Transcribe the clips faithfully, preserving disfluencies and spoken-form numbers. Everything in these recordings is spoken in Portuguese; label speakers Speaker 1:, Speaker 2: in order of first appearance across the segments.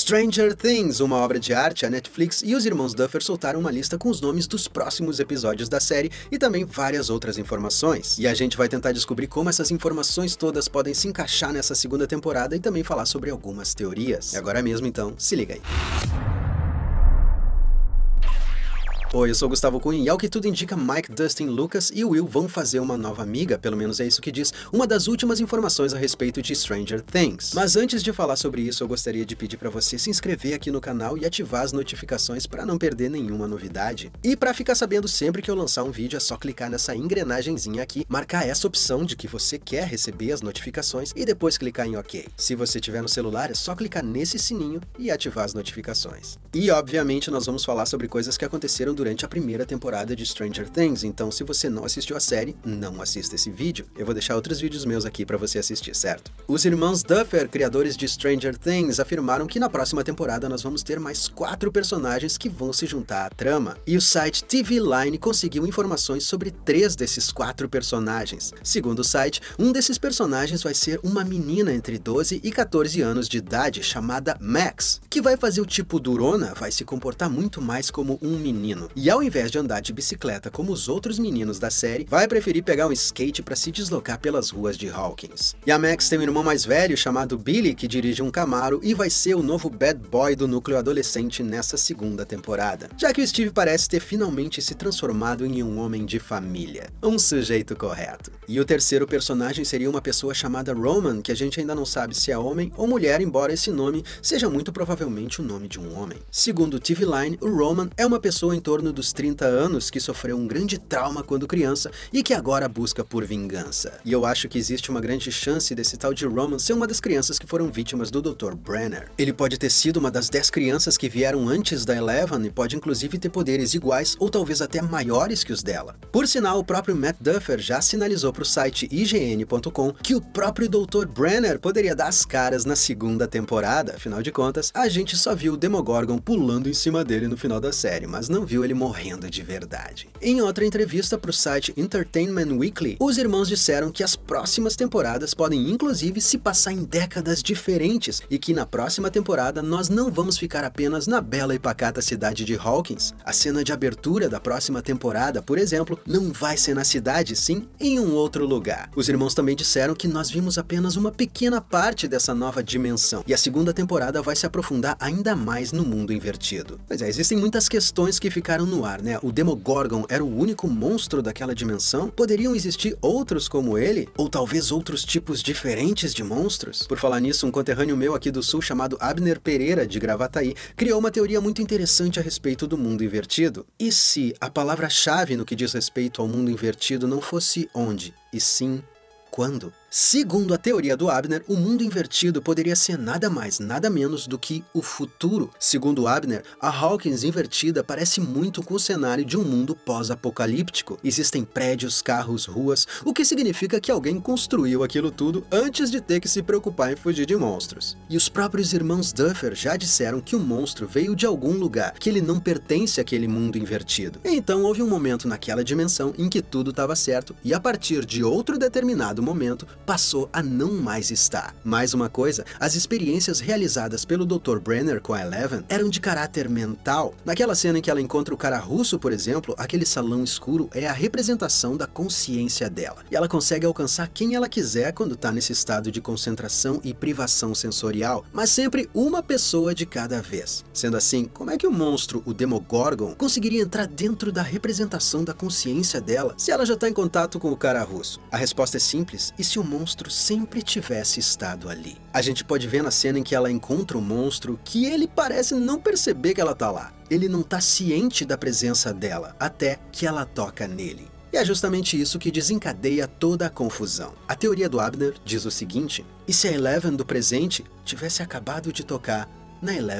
Speaker 1: Stranger Things, uma obra de arte, a Netflix e os irmãos Duffer soltaram uma lista com os nomes dos próximos episódios da série e também várias outras informações. E a gente vai tentar descobrir como essas informações todas podem se encaixar nessa segunda temporada e também falar sobre algumas teorias. E agora mesmo então, se liga aí. Oi, eu sou o Gustavo Cunha e ao que tudo indica, Mike, Dustin, Lucas e Will vão fazer uma nova amiga, pelo menos é isso que diz uma das últimas informações a respeito de Stranger Things. Mas antes de falar sobre isso, eu gostaria de pedir para você se inscrever aqui no canal e ativar as notificações para não perder nenhuma novidade. E para ficar sabendo sempre que eu lançar um vídeo, é só clicar nessa engrenagemzinha aqui, marcar essa opção de que você quer receber as notificações e depois clicar em OK. Se você tiver no celular, é só clicar nesse sininho e ativar as notificações. E obviamente nós vamos falar sobre coisas que aconteceram durante a primeira temporada de Stranger Things, então se você não assistiu a série, não assista esse vídeo. Eu vou deixar outros vídeos meus aqui para você assistir, certo? Os irmãos Duffer, criadores de Stranger Things, afirmaram que na próxima temporada nós vamos ter mais quatro personagens que vão se juntar à trama. E o site T V Line conseguiu informações sobre três desses quatro personagens. Segundo o site, um desses personagens vai ser uma menina entre doze e quatorze anos de idade chamada Max, que vai fazer o tipo durona, vai se comportar muito mais como um menino. E ao invés de andar de bicicleta como os outros meninos da série, vai preferir pegar um skate para se deslocar pelas ruas de Hawkins. E a Max tem um irmão mais velho chamado Billy, que dirige um Camaro e vai ser o novo bad boy do núcleo adolescente nessa segunda temporada, já que o Steve parece ter finalmente se transformado em um homem de família, um sujeito correto. E o terceiro personagem seria uma pessoa chamada Roman, que a gente ainda não sabe se é homem ou mulher, embora esse nome seja muito provavelmente o nome de um homem. Segundo o T V Line, o Roman é uma pessoa em torno dos trinta anos que sofreu um grande trauma quando criança e que agora busca por vingança. E eu acho que existe uma grande chance desse tal de Roman ser uma das crianças que foram vítimas do doutor Brenner. Ele pode ter sido uma das dez crianças que vieram antes da Eleven e pode inclusive ter poderes iguais ou talvez até maiores que os dela. Por sinal, o próprio Matt Duffer já sinalizou para o site I G N ponto com que o próprio doutor Brenner poderia dar as caras na segunda temporada. Afinal de contas, a gente só viu o Demogorgon pulando em cima dele no final da série, mas não viu ele morrendo de verdade. Em outra entrevista para o site Entertainment Weekly, os irmãos disseram que as próximas temporadas podem inclusive se passar em décadas diferentes e que na próxima temporada nós não vamos ficar apenas na bela e pacata cidade de Hawkins. A cena de abertura da próxima temporada, por exemplo, não vai ser na cidade, sim em um outro lugar. Os irmãos também disseram que nós vimos apenas uma pequena parte dessa nova dimensão e a segunda temporada vai se aprofundar ainda mais no mundo invertido. Pois é, existem muitas questões que ficaram no ar, né? O Demogorgon era o único monstro daquela dimensão? Poderiam existir outros como ele? Ou talvez outros tipos diferentes de monstros? Por falar nisso, um conterrâneo meu aqui do sul chamado Abner Pereira, de Gravataí, criou uma teoria muito interessante a respeito do mundo invertido. E se a palavra-chave no que diz respeito ao mundo invertido não fosse onde, e sim quando? Segundo a teoria do Abner, o mundo invertido poderia ser nada mais, nada menos do que o futuro. Segundo Abner, a Hawkins invertida parece muito com o cenário de um mundo pós-apocalíptico. Existem prédios, carros, ruas, o que significa que alguém construiu aquilo tudo antes de ter que se preocupar em fugir de monstros. E os próprios irmãos Duffer já disseram que o monstro veio de algum lugar, que ele não pertence àquele mundo invertido. Então houve um momento naquela dimensão em que tudo estava certo e a partir de outro determinado momento, passou a não mais estar. Mais uma coisa, as experiências realizadas pelo doutor Brenner com a Eleven eram de caráter mental. Naquela cena em que ela encontra o cara russo, por exemplo, aquele salão escuro é a representação da consciência dela. E ela consegue alcançar quem ela quiser quando está nesse estado de concentração e privação sensorial, mas sempre uma pessoa de cada vez. Sendo assim, como é que o monstro, o Demogorgon, conseguiria entrar dentro da representação da consciência dela se ela já está em contato com o cara russo? A resposta é simples, e se o monstro sempre tivesse estado ali? A gente pode ver na cena em que ela encontra o monstro que ele parece não perceber que ela tá lá. Ele não tá ciente da presença dela, até que ela toca nele. E é justamente isso que desencadeia toda a confusão. A teoria do Abner diz o seguinte: e se a Eleven do presente tivesse acabado de tocar na Eleven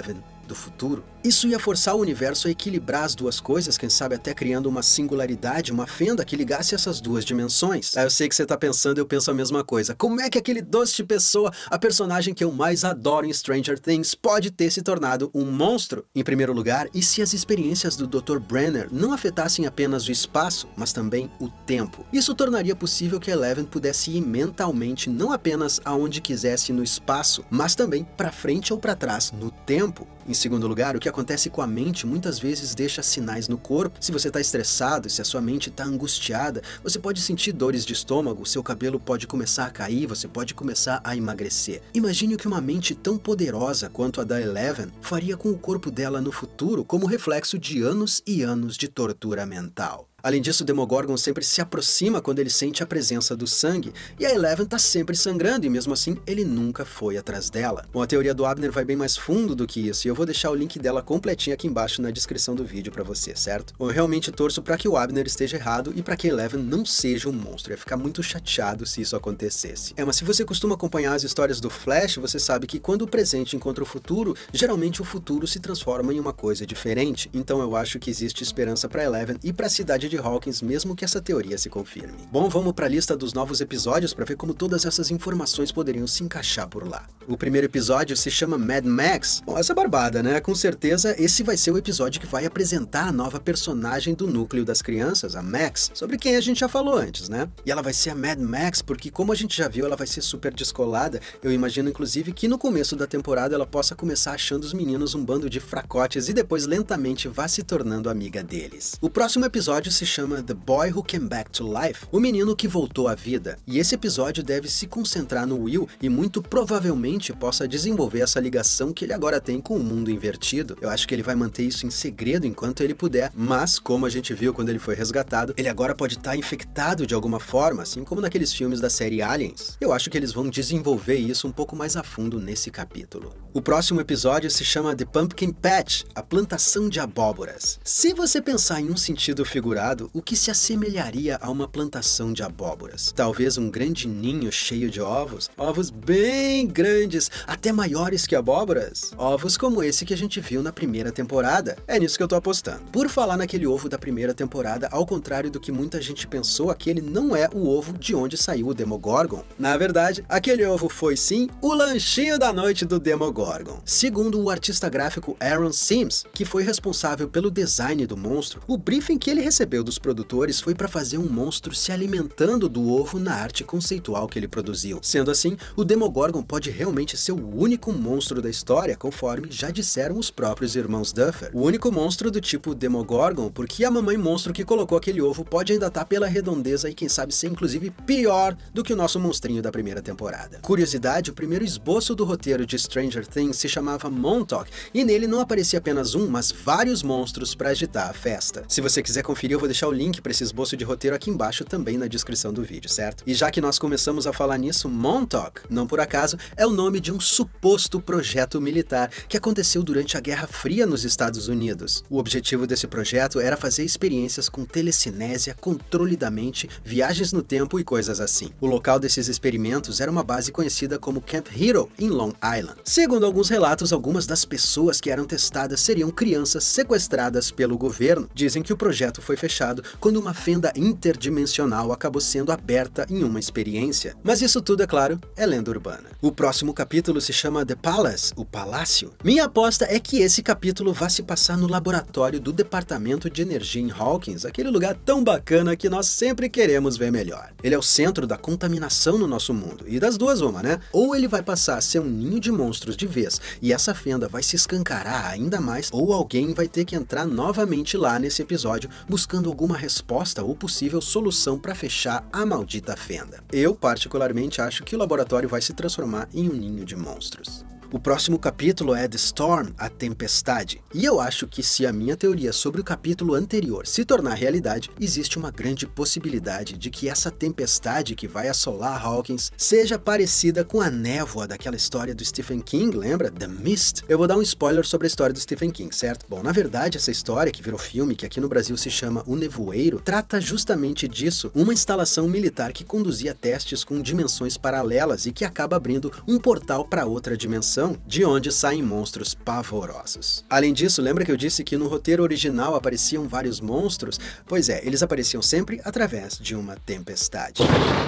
Speaker 1: do futuro. Isso ia forçar o universo a equilibrar as duas coisas, quem sabe até criando uma singularidade, uma fenda que ligasse essas duas dimensões. Ah, eu sei que você tá pensando, eu penso a mesma coisa. Como é que aquele doce de pessoa, a personagem que eu mais adoro em Stranger Things, pode ter se tornado um monstro? Em primeiro lugar, e se as experiências do doutor Brenner não afetassem apenas o espaço, mas também o tempo? Isso tornaria possível que Eleven pudesse ir mentalmente não apenas aonde quisesse no espaço, mas também para frente ou para trás no tempo. Em segundo lugar, o que acontece com a mente muitas vezes deixa sinais no corpo. Se você está estressado, se a sua mente está angustiada, você pode sentir dores de estômago, seu cabelo pode começar a cair, você pode começar a emagrecer. Imagine o que uma mente tão poderosa quanto a da Eleven faria com o corpo dela no futuro como reflexo de anos e anos de tortura mental. Além disso, o Demogorgon sempre se aproxima quando ele sente a presença do sangue, e a Eleven tá sempre sangrando, e mesmo assim, ele nunca foi atrás dela. Bom, a teoria do Abner vai bem mais fundo do que isso, e eu vou deixar o link dela completinho aqui embaixo na descrição do vídeo pra você, certo? Eu realmente torço pra que o Abner esteja errado e pra que a Eleven não seja um monstro. Eu ia ficar muito chateado se isso acontecesse. É, mas se você costuma acompanhar as histórias do Flash, você sabe que quando o presente encontra o futuro, geralmente o futuro se transforma em uma coisa diferente. Então eu acho que existe esperança pra Eleven e pra cidade de Hawkins, mesmo que essa teoria se confirme. Bom, vamos para a lista dos novos episódios para ver como todas essas informações poderiam se encaixar por lá. O primeiro episódio se chama Mad Max. Bom, essa é barbada, né? Com certeza esse vai ser o episódio que vai apresentar a nova personagem do núcleo das crianças, a Max, sobre quem a gente já falou antes, né? E ela vai ser a Mad Max porque, como a gente já viu, ela vai ser super descolada. Eu imagino, inclusive, que no começo da temporada ela possa começar achando os meninos um bando de fracotes e depois lentamente vá se tornando amiga deles. O próximo episódio se chama The Boy Who Came Back to Life, o menino que voltou à vida. E esse episódio deve se concentrar no Will e muito provavelmente possa desenvolver essa ligação que ele agora tem com o mundo invertido. Eu acho que ele vai manter isso em segredo enquanto ele puder, mas como a gente viu quando ele foi resgatado, ele agora pode estar infectado de alguma forma, assim como naqueles filmes da série Aliens. Eu acho que eles vão desenvolver isso um pouco mais a fundo nesse capítulo. O próximo episódio se chama The Pumpkin Patch, a plantação de abóboras. Se você pensar em um sentido figurado, o que se assemelharia a uma plantação de abóboras? Talvez um grande ninho cheio de ovos, ovos bem grandes, até maiores que abóboras. Ovos como esse que a gente viu na primeira temporada. É nisso que eu tô apostando. Por falar naquele ovo da primeira temporada, ao contrário do que muita gente pensou, aquele não é o ovo de onde saiu o Demogorgon. Na verdade, aquele ovo foi sim o lanchinho da noite do Demogorgon. Segundo o artista gráfico Aaron Sims, que foi responsável pelo design do monstro, o briefing que ele recebeu dos produtores foi para fazer um monstro se alimentando do ovo na arte conceitual que ele produziu. Sendo assim, o Demogorgon pode realmente ser o único monstro da história, conforme já disseram os próprios irmãos Duffer. O único monstro do tipo Demogorgon, porque a mamãe monstro que colocou aquele ovo pode ainda estar pela redondeza e quem sabe ser inclusive pior do que o nosso monstrinho da primeira temporada. Curiosidade, o primeiro esboço do roteiro de Stranger Things se chamava Montauk, e nele não aparecia apenas um, mas vários monstros para agitar a festa. Se você quiser conferir, eu vou deixar o link para esse esboço de roteiro aqui embaixo também na descrição do vídeo, certo? E já que nós começamos a falar nisso, Montauk, não por acaso, é o nome de um suposto projeto militar que aconteceu durante a Guerra Fria nos Estados Unidos. O objetivo desse projeto era fazer experiências com telecinésia, controle da mente, viagens no tempo e coisas assim. O local desses experimentos era uma base conhecida como Camp Hero, em Long Island. Segundo alguns relatos, algumas das pessoas que eram testadas seriam crianças sequestradas pelo governo. Dizem que o projeto foi fechado quando uma fenda interdimensional acabou sendo aberta em uma experiência. Mas isso tudo, é claro, é lenda urbana. O próximo capítulo se chama The Palace, o Palácio. Minha aposta é que esse capítulo vai se passar no laboratório do Departamento de Energia em Hawkins, aquele lugar tão bacana que nós sempre queremos ver melhor. Ele é o centro da contaminação no nosso mundo, e das duas uma, né? Ou ele vai passar a ser um ninho de monstros de vez, e essa fenda vai se escancarar ainda mais, ou alguém vai ter que entrar novamente lá nesse episódio, buscando alguma resposta ou possível solução para fechar a maldita fenda. Eu, particularmente, acho que o laboratório vai se transformar em um ninho de monstros. O próximo capítulo é The Storm, a Tempestade. E eu acho que se a minha teoria sobre o capítulo anterior se tornar realidade, existe uma grande possibilidade de que essa tempestade que vai assolar Hawkins seja parecida com a névoa daquela história do Stephen King, lembra? The Mist. Eu vou dar um spoiler sobre a história do Stephen King, certo? Bom, na verdade, essa história que virou filme, que aqui no Brasil se chama O Nevoeiro, trata justamente disso, uma instalação militar que conduzia testes com dimensões paralelas e que acaba abrindo um portal para outra dimensão. dimensão de onde saem monstros pavorosos. Além disso, lembra que eu disse que no roteiro original apareciam vários monstros? Pois é, eles apareciam sempre através de uma tempestade.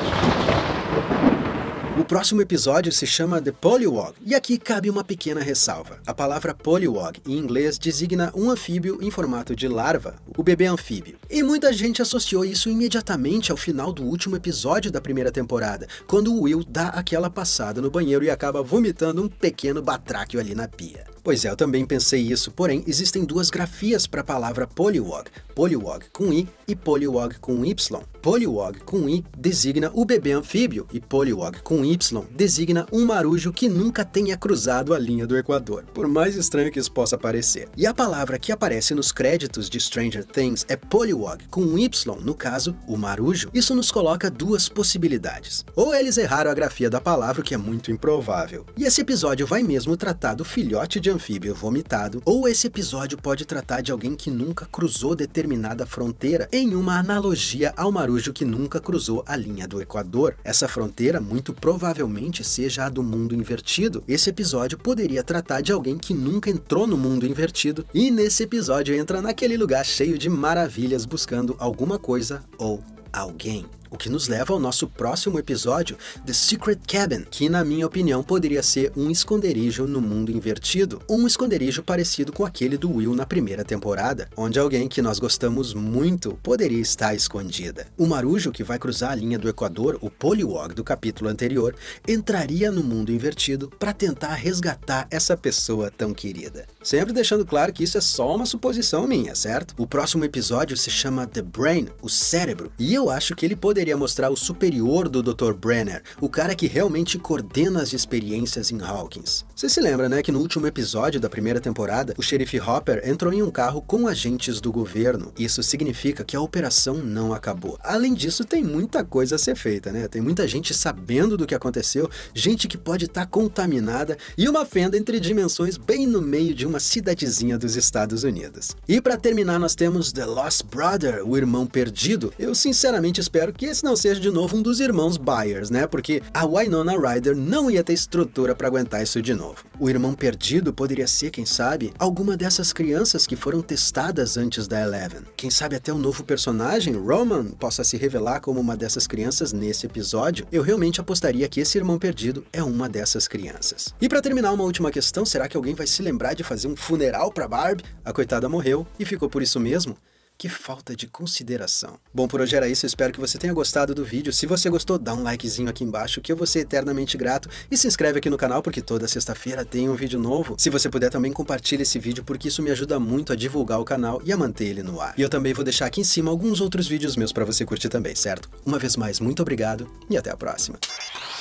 Speaker 1: O próximo episódio se chama The Polywog, e aqui cabe uma pequena ressalva. A palavra polywog, em inglês, designa um anfíbio em formato de larva, o bebê anfíbio. E muita gente associou isso imediatamente ao final do último episódio da primeira temporada, quando o Will dá aquela passada no banheiro e acaba vomitando um pequeno batráquio ali na pia. Pois é, eu também pensei isso, porém existem duas grafias para a palavra polywog, polywog com I e polywog com Y. Polywog com I designa o bebê anfíbio e polywog com Y designa um marujo que nunca tenha cruzado a linha do Equador, por mais estranho que isso possa parecer. E a palavra que aparece nos créditos de Stranger Things é polywog com Y, no caso, o marujo. Isso nos coloca duas possibilidades. Ou eles erraram a grafia da palavra, o que é muito improvável. E esse episódio vai mesmo tratar do filhote de anfíbio vomitado, ou esse episódio pode tratar de alguém que nunca cruzou determinada fronteira, em uma analogia ao marujo que nunca cruzou a linha do Equador. Essa fronteira muito provavelmente seja a do mundo invertido. Esse episódio poderia tratar de alguém que nunca entrou no mundo invertido, e nesse episódio entra naquele lugar cheio de maravilhas buscando alguma coisa ou alguém. O que nos leva ao nosso próximo episódio, The Secret Cabin, que na minha opinião poderia ser um esconderijo no mundo invertido, um esconderijo parecido com aquele do Will na primeira temporada, onde alguém que nós gostamos muito poderia estar escondida. O marujo que vai cruzar a linha do Equador, o polywog do capítulo anterior, entraria no mundo invertido para tentar resgatar essa pessoa tão querida. Sempre deixando claro que isso é só uma suposição minha, certo? O próximo episódio se chama The Brain, o cérebro, e eu acho que ele poderia Poderia mostrar o superior do doutor Brenner, o cara que realmente coordena as experiências em Hawkins. Você se lembra, né, que no último episódio da primeira temporada, o xerife Hopper entrou em um carro com agentes do governo. Isso significa que a operação não acabou. Além disso, tem muita coisa a ser feita, né? Tem muita gente sabendo do que aconteceu, gente que pode estar contaminada e uma fenda entre dimensões bem no meio de uma cidadezinha dos Estados Unidos. E para terminar, nós temos The Lost Brother, o irmão perdido. Eu sinceramente espero que esse não seja de novo um dos irmãos Byers, né? Porque a Winona Ryder não ia ter estrutura para aguentar isso de novo. O irmão perdido poderia ser, quem sabe, alguma dessas crianças que foram testadas antes da Eleven. Quem sabe até um novo personagem, Roman, possa se revelar como uma dessas crianças nesse episódio. Eu realmente apostaria que esse irmão perdido é uma dessas crianças. E para terminar, uma última questão, será que alguém vai se lembrar de fazer um funeral para Barb? A coitada morreu e ficou por isso mesmo? Que falta de consideração. Bom, por hoje era isso, eu espero que você tenha gostado do vídeo. Se você gostou, dá um likezinho aqui embaixo, que eu vou ser eternamente grato. E se inscreve aqui no canal, porque toda sexta-feira tem um vídeo novo. Se você puder, também compartilhe esse vídeo, porque isso me ajuda muito a divulgar o canal e a manter ele no ar. E eu também vou deixar aqui em cima alguns outros vídeos meus para você curtir também, certo? Uma vez mais, muito obrigado e até a próxima.